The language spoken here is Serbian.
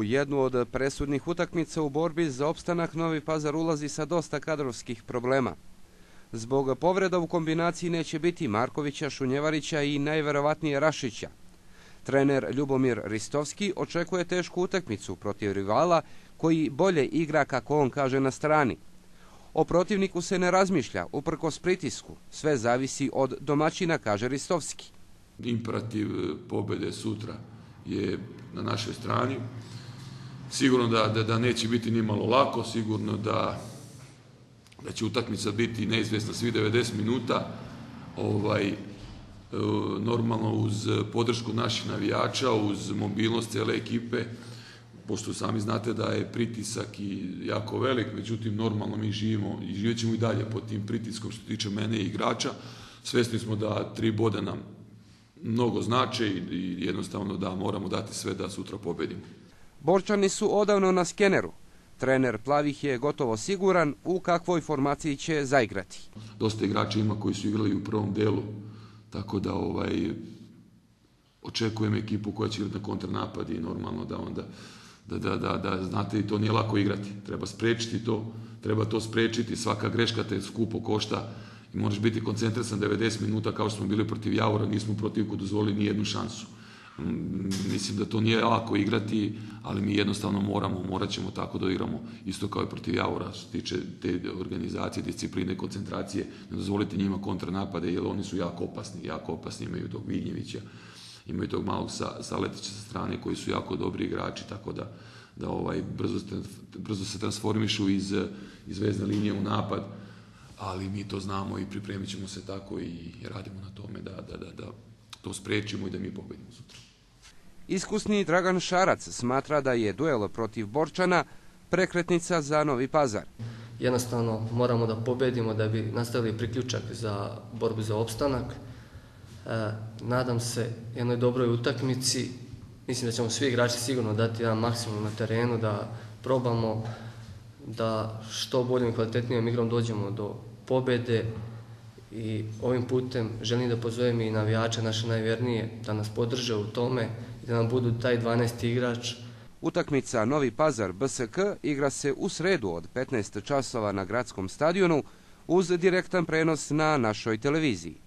jednu od presudnih utakmica u borbi za opstanak Novi Pazar ulazi sa dosta kadrovskih problema. Zbog povreda u kombinaciji neće biti Markovića, Šunjevarića i najverovatnije Rašića. Trener Ljubomir Ristovski očekuje tešku utakmicu protiv rivala koji bolje igra, kako on kaže, na strani. O protivniku se ne razmišlja, uprkos pritisku. Sve zavisi od domaćina, kaže Ristovski. Imperativ pobjede sutra je na našoj strani. Sigurno da neće biti ni malo lako, sigurno da će utakmica biti neizvjesna svih 90 minuta. Normalno uz podršku naših navijača, uz mobilnost cijele ekipe, pošto sami znate da je pritisak i jako velik, međutim normalno mi živimo i živjet ćemo i dalje pod tim pritiskom što tiče mene i igrača. Svjesni smo da 3 boda nam mnogo znače i jednostavno da moramo dati sve da sutra pobedimo. Borčani su odavno na skeneru. Trener Plavih je gotovo siguran u kakvoj formaciji će zaigrati. Dosta igrača ima koji su igrali u prvom delu, tako da očekujem ekipu koja će igrati na kontranapad i normalno da onda da znate, i to nije lako igrati. Treba spriječiti to, treba to spriječiti, svaka greška te skupo košta i moraš biti koncentrisan 90 minuta kao što smo bili protiv Javora, nismo protivku dozvolili ni jednu šansu. Mislim da to nije lako igrati, ali mi jednostavno morat ćemo tako da igramo isto kao i protiv Javora, što se tiče te organizacije, discipline, koncentracije, ne dozvolite njima kontranapade, jer oni su jako opasni, imaju tog Vinjevića, imaju tog malog Saletića sa strane koji su jako dobri igrači, tako da brzo se transformišu iz vezne linije u napad, ali mi to znamo i pripremit ćemo se tako i radimo na tome da to spriječimo i da mi pobedimo sutra. Iskusni Dragan Šarac smatra da je duel protiv Borčana prekretnica za Novi Pazar. Jednostavno moramo da pobedimo da bi nastavili priključak za borbu za opstanak. Nadam se jednoj dobroj utakmici. Mislim da ćemo svi igrači sigurno dati jedan maksimum na terenu, da probamo da što boljim i kvalitetnijom igrom dođemo do pobjede. I ovim putem želim da pozovem i navijače naše najvjernije da nas podrže u tome i da nam budu taj 12. igrač. Utakmica Novi Pazar BSK igra se u sredu od 15 časova na gradskom stadionu uz direktan prenos na našoj televiziji.